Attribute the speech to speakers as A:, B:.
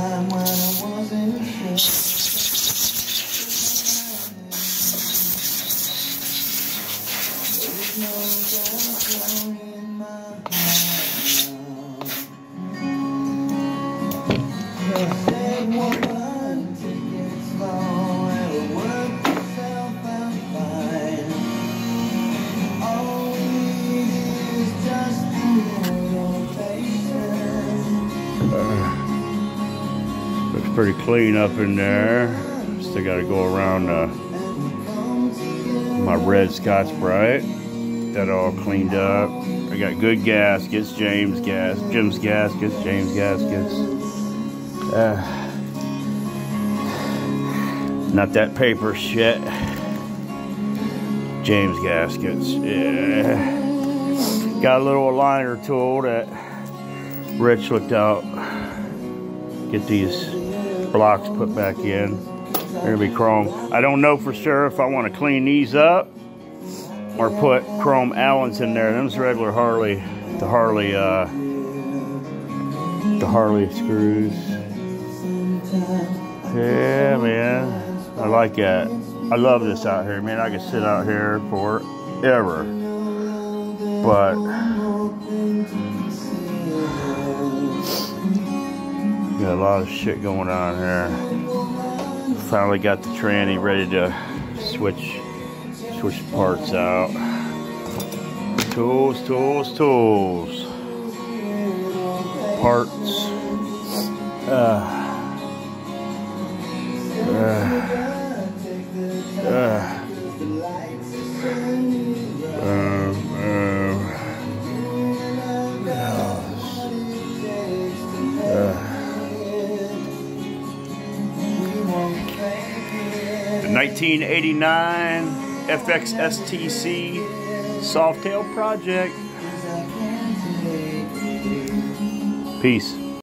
A: time when I wasn't sure. There's no doubt in my heart. Said woman, take it slow, it'll work itself out fine. All we need is just a little patience.
B: Looks pretty clean up in there. Still got to go around my red Scotch-Brite. Get that all cleaned up. I got good gaskets, Jim's gaskets, James gaskets. Not that paper shit. James gaskets. Yeah. Got a little aligner tool that Rich looked out. Get these blocks put back in. They're gonna be chrome. I don't know for sure if I want to clean these up or put chrome Allens in there. Them's regular Harley, the Harley screws. Yeah, man, I like that. I love this out here, man. I could sit out here forever, but got a lot of shit going on here. Finally got the tranny ready to switch parts out. Tools. Parts. The 1989 FXSTC Softail Project. Peace.